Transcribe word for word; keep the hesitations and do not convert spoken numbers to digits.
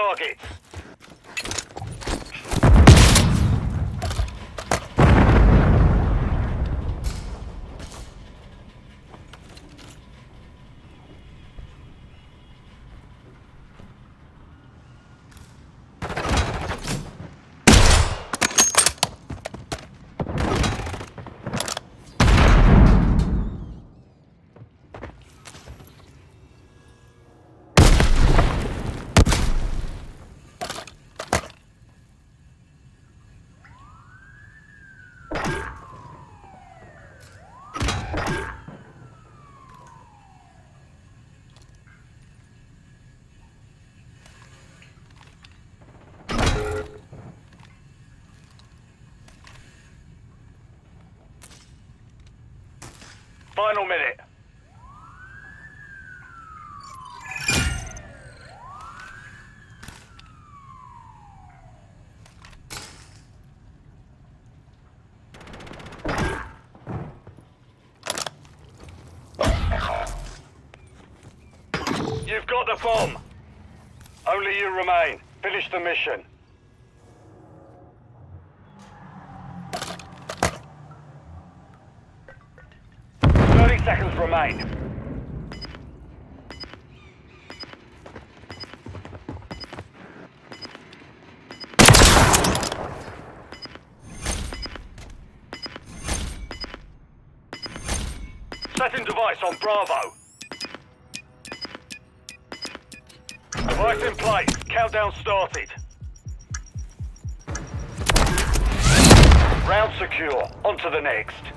targets. Final minute. You've got the bomb. Only you remain. Finish the mission. thirty seconds remain. Setting device on Bravo. Device in place. Countdown started. Round secure. On to the next.